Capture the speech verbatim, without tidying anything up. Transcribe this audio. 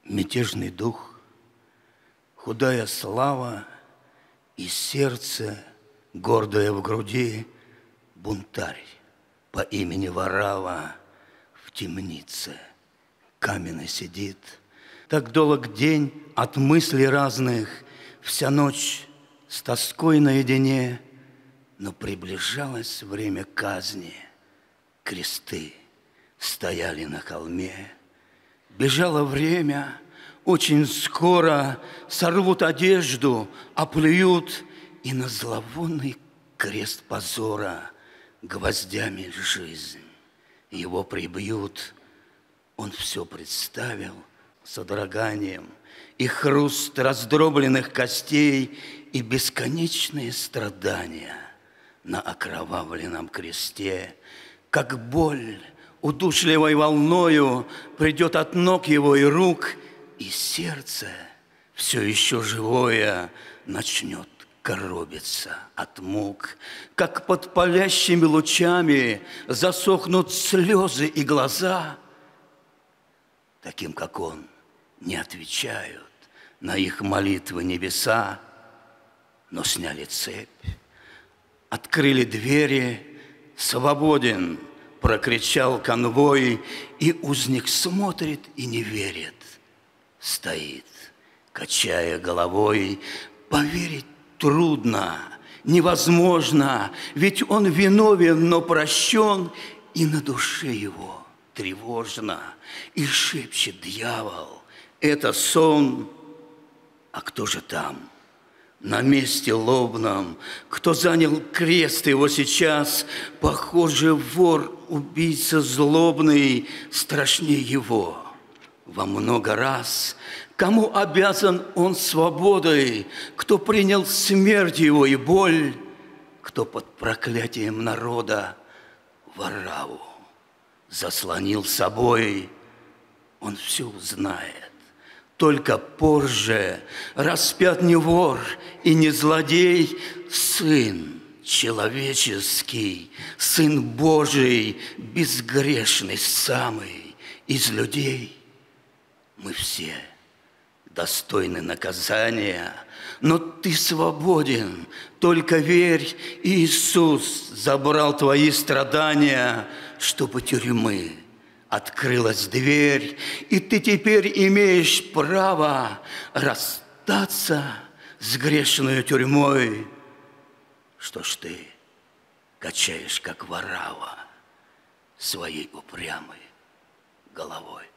мятежный дух, худая слава и сердце, гордое в груди, бунтарь по имени Варава в темнице каменной сидит. Так долг день от мыслей разных, вся ночь с тоской наедине, но приближалось время казни, кресты стояли на холме. Бежало время, очень скоро сорвут одежду, оплюют, и на зловонный крест позора гвоздями жизнь его прибьют. Он все представил с содроганием, и хруст раздробленных костей, и бесконечные страдания на окровавленном кресте, как боль удушливой волною придет от ног его и рук, и сердце, все еще живое, начнет коробиться от мук, как под палящими лучами засохнут слезы и глаза. Таким, как он, не отвечают на их молитвы небеса, но сняли цепь, открыли двери, свободен, прокричал конвой, и узник смотрит и не верит, стоит, качая головой. Поверить трудно, невозможно, ведь он виновен, но прощен, и на душе его тревожно, и шепчет дьявол: это сон. А кто же там, на месте лобном, кто занял крест его сейчас? Похоже, вор, убийца злобный, страшнее его во много раз. Кому обязан он свободой? Кто принял смерть его и боль? Кто под проклятием народа Вараву заслонил собой? Он все узнает. Только позже распят не вор и не злодей, сын человеческий, сын Божий, безгрешный самый из людей. Мы все достойны наказания, но ты свободен, только верь, Иисус забрал твои страдания, чтобы тюрьмы открылась дверь, и ты теперь имеешь право расстаться с грешной тюрьмой. Что ж ты качаешь, как Варава, своей упрямой головой?